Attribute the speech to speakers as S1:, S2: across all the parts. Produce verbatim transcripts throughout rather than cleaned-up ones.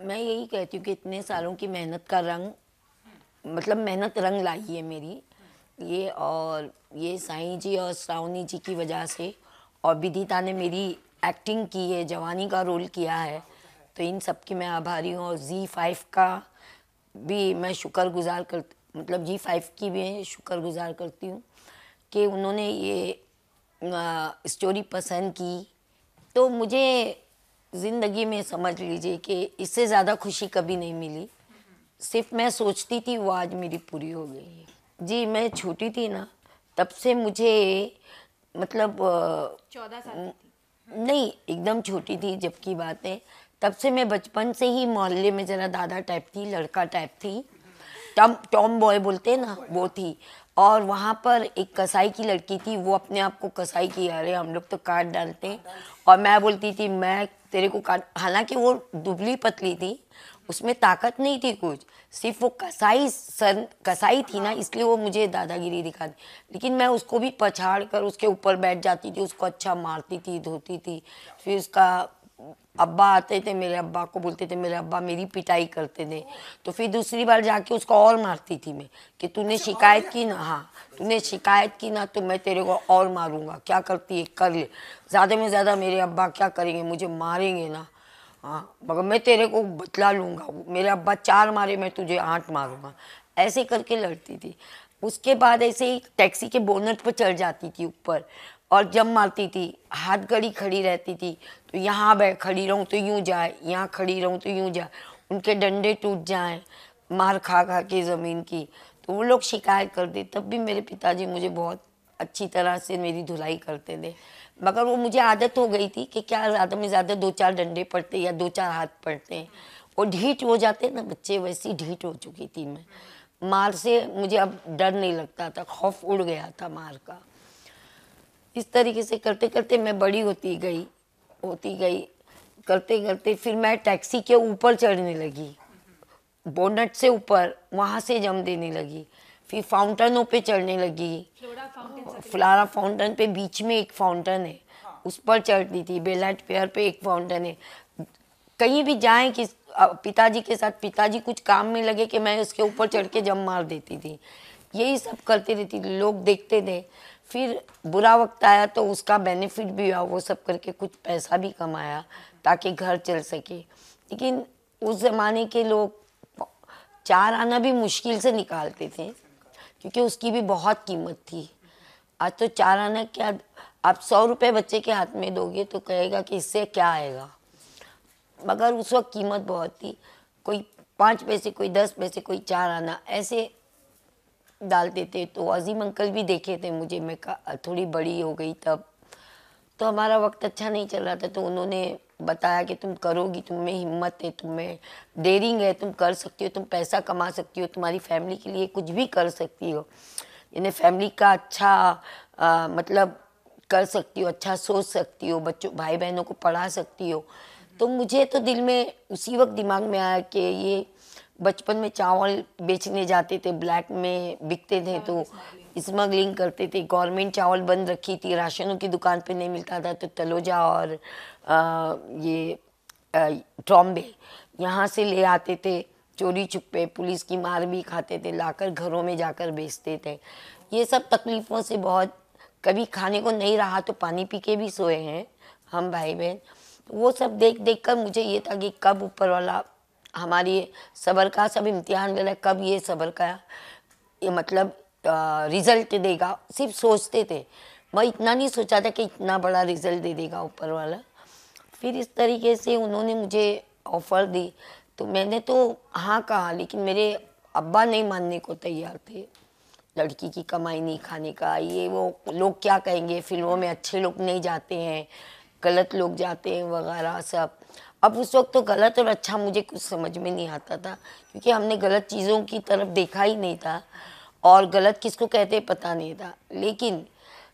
S1: मैं यही कहती हूँ कि इतने सालों की मेहनत का रंग, मतलब मेहनत रंग लाई है मेरी ये, और ये साईं जी और श्रावणी जी की वजह से, और विदिता ने मेरी एक्टिंग की है, जवानी का रोल किया है, तो इन सब की मैं आभारी हूँ। और जी फाइव का भी मैं शुक्रगुजार कर, मतलब जी फाइव की भी शुक्रगुजार करती हूँ कि उन्होंने ये स्टोरी पसंद की। तो मुझे ज़िंदगी में समझ लीजिए कि इससे ज़्यादा खुशी कभी नहीं मिली। सिर्फ मैं सोचती थी वो आज मेरी पूरी हो गई है। जी मैं छोटी थी ना, तब से मुझे, मतलब
S2: चौदह साल की थी?
S1: नहीं, एकदम छोटी थी जब की बात है। तब से मैं बचपन से ही मोहल्ले में जरा दादा टाइप थी, लड़का टाइप थी, टम टॉम बॉय बोलते हैं ना, वो थी। और वहाँ पर एक कसाई की लड़की थी, वो अपने आप को कसाई की, अरे हम लोग तो काट डालते हैं, और मैं बोलती थी मैं तेरे को काट। हालांकि वो दुबली पतली थी, उसमें ताकत नहीं थी कुछ, सिर्फ वो कसाई सर कसाई थी ना, इसलिए वो मुझे दादागिरी दिखाती। लेकिन मैं उसको भी पछाड़ कर उसके ऊपर बैठ जाती थी, उसको अच्छा मारती थी, धोती थी। फिर उसका अब्बा आते थे, मेरे अब्बा को बोलते थे, मेरे अब्बा मेरी पिटाई करते थे। तो फिर दूसरी बार जाके उसको और मारती थी मैं, कि तूने शिकायत की ना, हाँ तूने शिकायत की ना तो मैं तेरे को और मारूंगा, क्या करती है कर ले। ज़्यादा में ज़्यादा मेरे अब्बा क्या करेंगे, मुझे मारेंगे ना, हाँ मगर मैं तेरे को बतला लूँगा, मेरे अब्बा चार मारे मैं तुझे आठ मारूंगा, ऐसे करके लड़ती थी। उसके बाद ऐसे ही टैक्सी के बोनट पर चढ़ जाती थी ऊपर, और जब मारती थी हाथ गड़ी खड़ी रहती थी, तो यहाँ बैठ खड़ी रहूँ तो यूँ जाए, यहाँ खड़ी रहूँ तो यूँ जाए, उनके डंडे टूट जाएं मार खा खा के ज़मीन की, तो वो लोग शिकायत कर दे। तब भी मेरे पिताजी मुझे बहुत अच्छी तरह से मेरी धुलाई करते थे, मगर वो मुझे आदत हो गई थी कि क्या ज़्यादा में ज़्यादा दो चार डंडे पड़ते या दो चार हाथ पड़ते हैं, और ढीठ हो जाते ना बच्चे, वैसी ढीठ हो चुकी थी मैं। मार से मुझे अब डर नहीं लगता था, खौफ उड़ गया था मार का। इस तरीके से करते करते मैं बड़ी होती गई होती गई करते करते फिर मैं टैक्सी के ऊपर चढ़ने लगी, बोनट से ऊपर, वहाँ से जम देने लगी। फिर फाउंटेनों पे चढ़ने लगी,
S2: फ्लोरा फाउंटेन
S1: फ्लारा फाउंटेन पे बीच में एक फाउंटेन है, उस पर चढ़ती थी। बेलाइट फेयर पे एक फाउंटेन है। कहीं भी जाएं कि पिताजी के साथ, पिताजी कुछ काम में लगे कि मैं उसके ऊपर चढ़ के जम मार देती थी, यही सब करती रहती थी, लोग देखते थे। फिर बुरा वक्त आया तो उसका बेनिफिट भी हुआ, वो सब करके कुछ पैसा भी कमाया ताकि घर चल सके। लेकिन उस ज़माने के लोग चार आना भी मुश्किल से निकालते थे, क्योंकि उसकी भी बहुत कीमत थी। आज तो चार आना क्या, आप सौ रुपये बच्चे के हाथ में दोगे तो कहेगा कि इससे क्या आएगा, मगर उस वक्त कीमत बहुत थी। कोई पाँच पैसे, कोई दस पैसे, कोई चार आना ऐसे डालते थे। तो अजीम अंकल भी देखे थे मुझे, मैं थोड़ी बड़ी हो गई तब, तो हमारा वक्त अच्छा नहीं चल रहा था, तो उन्होंने बताया कि तुम करोगी, तुम में हिम्मत है, तुम में डेयरिंग है, तुम कर सकती हो, तुम पैसा कमा सकती हो, तुम्हारी फैमिली के लिए कुछ भी कर सकती हो, यानी फैमिली का अच्छा आ, मतलब कर सकती हो, अच्छा सोच सकती हो, बच्चों भाई बहनों को पढ़ा सकती हो। तो मुझे तो दिल में उसी वक्त दिमाग में आया कि ये बचपन में चावल बेचने जाते थे, ब्लैक में बिकते थे, तो स्मगलिंग करते थे। गवर्नमेंट चावल बंद रखी थी, राशनों की दुकान पे नहीं मिलता था, तो तलोजा और आ, ये ट्रॉम्बे यहाँ से ले आते थे चोरी छुपे, पुलिस की मार भी खाते थे, लाकर घरों में जाकर बेचते थे। ये सब तकलीफ़ों से बहुत, कभी खाने को नहीं रहा तो पानी पी के भी सोए हैं हम भाई बहन। वो सब देख देख कर मुझे ये था कि कब ऊपर वाला हमारी सब्र का सब इम्तिहान ले रहा है, कब ये सब्र का ये मतलब रिज़ल्ट देगा। सिर्फ सोचते थे, मैं इतना नहीं सोचा था कि इतना बड़ा रिज़ल्ट दे देगा ऊपर वाला। फिर इस तरीके से उन्होंने मुझे ऑफ़र दी, तो मैंने तो हाँ कहा, लेकिन मेरे अब्बा नहीं मानने को तैयार थे। लड़की की कमाई नहीं खाने का, ये वो, लोग क्या कहेंगे, फिल्मों में अच्छे लोग नहीं जाते हैं, गलत लोग जाते हैं वगैरह सब। अब उस वक्त तो गलत और अच्छा मुझे कुछ समझ में नहीं आता था, क्योंकि हमने गलत चीज़ों की तरफ देखा ही नहीं था, और गलत किसको कहते पता नहीं था। लेकिन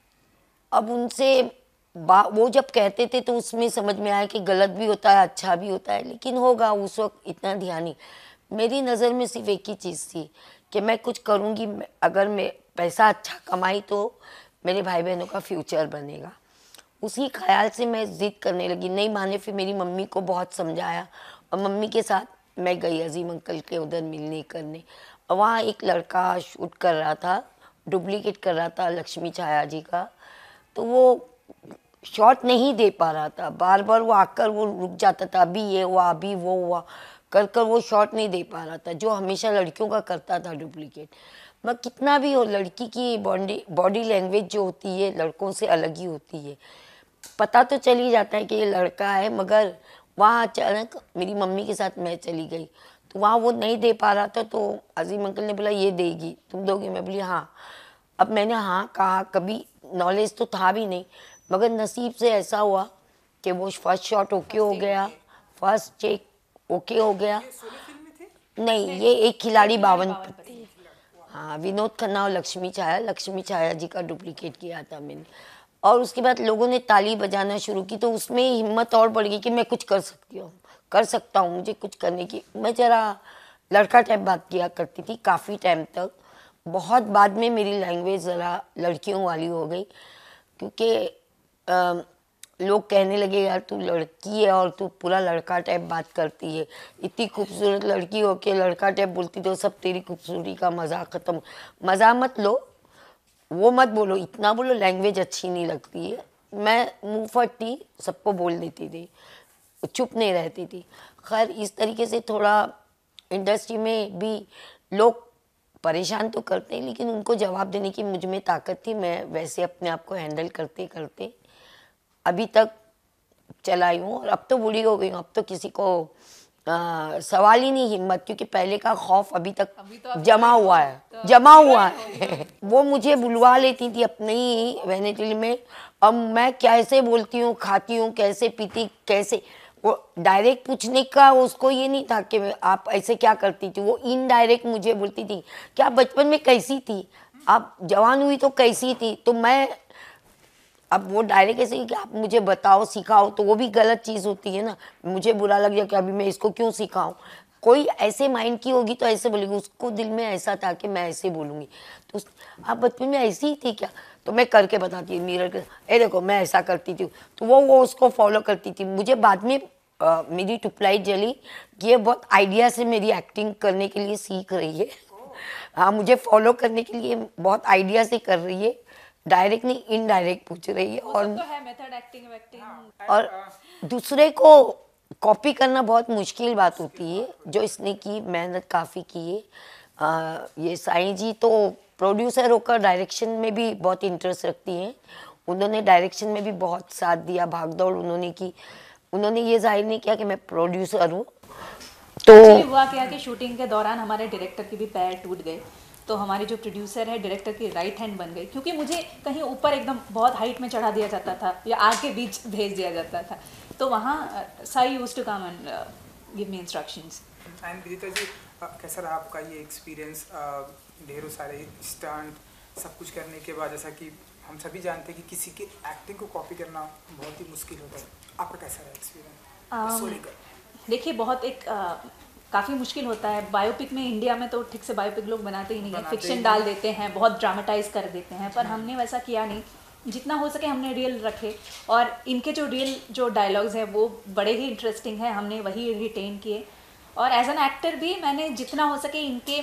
S1: अब उनसे बा वो जब कहते थे तो उसमें समझ में आया कि गलत भी होता है, अच्छा भी होता है, लेकिन होगा, उस वक्त इतना ध्यान नहीं। मेरी नज़र में सिर्फ एक ही चीज़ थी कि मैं कुछ करूँगी, अगर मैं पैसा अच्छा कमाई तो मेरे भाई बहनों का फ्यूचर बनेगा। उसी ख्याल से मैं ज़िद करने लगी, नहीं माने। फिर मेरी मम्मी को बहुत समझाया, और मम्मी के साथ मैं गई अजीम अंकल के उधर मिलने करने। वहाँ एक लड़का शूट कर रहा था, डुप्लीकेट कर रहा था लक्ष्मी छाया जी का, तो वो शॉट नहीं दे पा रहा था। बार बार वो आकर वो रुक जाता था, अभी ये हुआ अभी वो हुआ कर कर वो शॉट नहीं दे पा रहा था, जो हमेशा लड़कियों का करता था डुप्लीकेट। मैं कितना भी हो, लड़की की बॉडी बॉडी लैंग्वेज जो होती है लड़कों से अलग ही होती है। पता तो चल ही जाता है कि ये लड़का है, मगर वहाँ अचानक मेरी मम्मी के साथ मैं चली गई तो वहाँ वो नहीं दे पा रहा था, तो अजीम अंकल ने बोला ये देगी, तुम दोगे? मैं बोली हाँ। अब मैंने हाँ कहा, कभी नॉलेज तो था भी नहीं, मगर नसीब से ऐसा हुआ कि वो फर्स्ट शॉट ओके हो गया, फर्स्ट चेक ओके हो गया। नहीं, ये एक खिलाड़ी बावन पत्ते। हाँ, विनोद खन्ना और लक्ष्मी छाया, लक्ष्मी छाया जी का डुप्लीकेट किया था मैंने। और उसके बाद लोगों ने ताली बजाना शुरू की, तो उसमें हिम्मत और बढ़ गई कि मैं कुछ कर सकती हूँ, कर सकता हूँ, मुझे कुछ करने की। मैं जरा लड़का टाइप बात किया करती थी काफ़ी टाइम तक। बहुत बाद में मेरी लैंग्वेज ज़रा लड़कियों वाली हो गई, क्योंकि लोग कहने लगे यार तू लड़की है और तू पूरा लड़का टाइप बात करती है, इतनी खूबसूरत लड़की हो के लड़का टाइप बोलती, तो सब तेरी खूबसूरती का मज़ाक ख़त्म। मज़ा मत लो, वो मत बोलो, इतना बोलो, लैंग्वेज अच्छी नहीं लगती है। मैं मुँह फटी सबको बोल देती थी, चुप नहीं रहती थी। खैर इस तरीके से थोड़ा इंडस्ट्री में भी लोग परेशान तो करते हैं, लेकिन उनको जवाब देने की मुझ में ताकत थी। मैं वैसे अपने आप को हैंडल करते करते अभी तक चलाई हूँ, और अब तो बूढ़ी हो गई हूँ, अब तो किसी को आ, सवाल ही नहीं हिम्मत, क्योंकि पहले का खौफ अभी तक
S2: अभी तो
S1: जमा हुआ है,
S2: तो
S1: जमा हुआ है। वो मुझे बुलवा लेती थी अपने ही वैनिटी में, अब मैं कैसे बोलती हूँ, खाती हूँ, कैसे पीती, कैसे, वो डायरेक्ट पूछने का उसको ये नहीं था कि आप ऐसे क्या करती थी, वो इनडायरेक्ट मुझे बोलती थी कि आप बचपन में कैसी थी, आप जवान हुई तो कैसी थी। तो मैं, अब वो डायरेक्ट ऐसे ही कि आप मुझे बताओ, सिखाओ, तो वो भी गलत चीज़ होती है ना। मुझे बुरा लग गया कि अभी मैं इसको क्यों सिखाऊं। कोई ऐसे माइंड की होगी तो ऐसे बोलेगी, उसको दिल में ऐसा था कि मैं ऐसे बोलूँगी। तो आप बचपन में ऐसी ही थी क्या? तो मैं करके बताती थी मिरर के, ए देखो मैं ऐसा करती थी, तो वो वो उसको फॉलो करती थी। मुझे बाद में आ, मेरी ट्यूबलाइट जली, ये बहुत आइडिया से मेरी एक्टिंग करने के लिए सीख रही है। हाँ, मुझे फॉलो करने के लिए बहुत आइडिया से कर रही है, डायरेक्ट नहीं इनडायरेक्ट पूछ रही है। और
S2: तो है मेथड एक्टिंग एक्टिंग
S1: और दूसरे को कॉपी करना बहुत मुश्किल बात होती है, जो इसने की मेहनत काफ़ी की है। आ, ये साईं जी तो प्रोड्यूसर होकर डायरेक्शन में भी बहुत इंटरेस्ट रखती हैं, उन्होंने डायरेक्शन में भी बहुत साथ दिया, भागदौड़ उन्होंने की। उन्होंने ये जाहिर नहीं किया कि मैं प्रोड्यूसर हूँ। तो
S2: हुआ क्या कि शूटिंग के दौरान हमारे डायरेक्टर के भी पैर टूट गए, तो हमारी जो प्रोड्यूसर है डायरेक्टर की राइट हैंड बन गई, क्योंकि मुझे कहीं ऊपर एकदम बहुत हाइट में चढ़ा दिया जाता था या आग के बीच भेज दिया जाता था, तो वहाँ Sai used to come and give me instructions.
S3: And Vidita ji, कैसा रहा आपका ये एक्सपीरियंस, ढेरों सारे स्टंट सब कुछ करने के बाद? जैसा कि हम सभी जानते हैं कि किसी की एक्टिंग को कॉपी करना बहुत ही मुश्किल होता है, आपका कैसा रहा एक्सपीरियंस?
S2: देखिए, बहुत एक काफ़ी मुश्किल होता है। बायोपिक में इंडिया में तो ठीक से बायोपिक लोग बनाते ही नहीं है, फिक्शन डाल देते हैं, बहुत ड्रामेटाइज कर देते हैं, पर हमने वैसा किया नहीं। जितना हो सके हमने रियल रखे, और इनके जो रियल जो डायलॉग्स हैं वो बड़े ही इंटरेस्टिंग हैं, हमने वही रिटेन किए। और एज एन एक्टर भी मैंने जितना हो सके इनके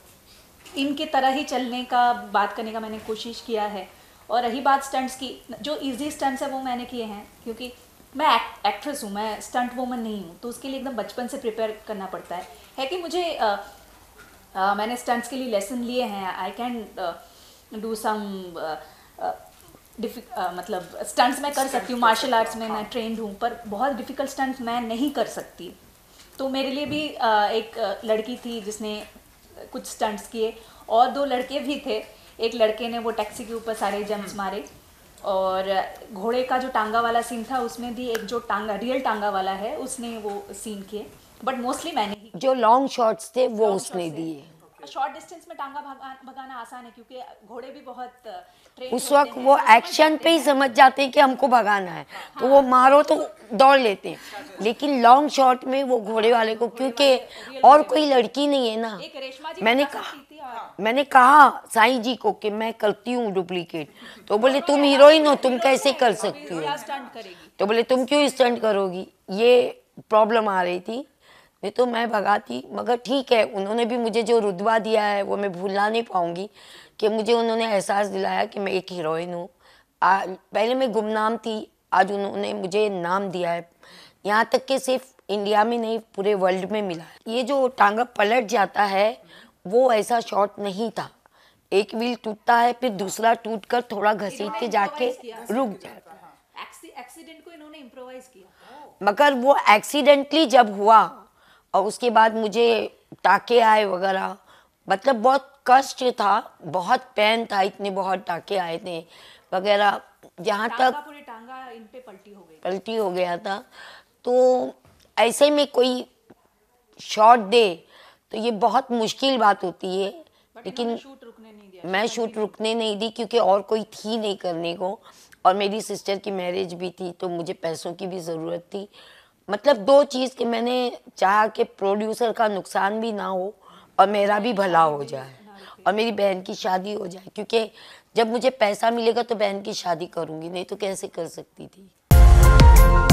S2: इनके तरह ही चलने का, बात करने का मैंने कोशिश किया है। और रही बात स्टंट्स की, जो ईजी स्टंट्स है वो मैंने किए हैं, क्योंकि मैं एक्ट, एक्ट्रेस हूँ, मैं स्टंट वूमन नहीं हूँ, तो उसके लिए एकदम बचपन से प्रिपेयर करना पड़ता है है कि मुझे आ, आ, मैंने स्टंट्स के लिए लेसन लिए हैं। आई कैन डू सम मतलब स्टंट्स मैं कर सकती हूँ, मार्शल आर्ट्स में मैं ट्रेंड हूँ, पर बहुत डिफ़िकल्ट स्टंट्स मैं नहीं कर सकती। तो मेरे लिए भी आ, एक लड़की थी जिसने कुछ स्टंट्स किए, और दो लड़के भी थे। एक लड़के ने वो टैक्सी के ऊपर सारे जंप्स मारे, और घोड़े का जो टांगा वाला सीन था उसमें भी एक जो टांगा रियल टांगा वाला है उसने वो सीन किए, बट मोस्टली मैंने ही।
S1: जो लॉन्ग शॉट्स थे वो उसने दिए।
S2: शॉर्ट डिस्टेंस में टांगा भगा, भगाना आसान है, क्योंकि घोड़े भी बहुत ट्रेन
S1: उस वक्त वो एक्शन पे ही समझ जाते हैं कि हमको भगाना है, तो वो मारो तो दौड़ लेते हैं। लेकिन लॉन्ग शॉट में वो घोड़े वाले को, क्योंकि और कोई लड़की नहीं है ना, मैंने कहा मैंने कहा साईं जी को कि मैं करती हूँ डुप्लीकेट, तो बोले तुम हीरोइन हो, तुम कैसे कर सकती हो? तो बोले तुम क्यों स्टंट करोगी? ये प्रॉब्लम आ रही थी। नहीं तो मैं भगाती, मगर ठीक है, उन्होंने भी मुझे जो रुतबा दिया है वो मैं भूलना नहीं पाऊंगी कि मुझे उन्होंने एहसास दिलाया कि मैं एक हीरोइन हूँ। पहले मैं गुमनाम थी, आज उन्होंने मुझे नाम दिया है, यहाँ तक कि सिर्फ इंडिया में नहीं पूरे वर्ल्ड में मिला है। ये जो टांगा पलट जाता है वो ऐसा शॉट नहीं था, एक व्हील टूटता है फिर दूसरा टूटकर थोड़ा घसीट के जाके रुक जाता है।
S2: एक्सीडेंट को इन्होंने इम्प्रोवाइज किया,
S1: मगर वो एक्सीडेंटली जब हुआ और उसके बाद मुझे टाके आए वगैरह, मतलब बहुत कष्ट था, बहुत पेन था, इतने बहुत टाके आए थे वगैरह, जहाँ तक
S2: पूरी टांगा इन पे पलटी हो गई
S1: पलटी हो गया था। तो ऐसे में कोई शॉट दे तो ये बहुत मुश्किल बात होती है, लेकिन
S2: शूट रुकने नहीं दिया।
S1: मैं शूट रुकने नहीं दी क्योंकि और कोई थी नहीं करने को, और मेरी सिस्टर की मैरिज भी थी तो मुझे पैसों की भी ज़रूरत थी। मतलब दो चीज़ कि मैंने चाहा कि प्रोड्यूसर का नुकसान भी ना हो और मेरा भी भला हो जाए और मेरी बहन की शादी हो जाए, क्योंकि जब मुझे पैसा मिलेगा तो बहन की शादी करूँगी, नहीं तो कैसे कर सकती थी।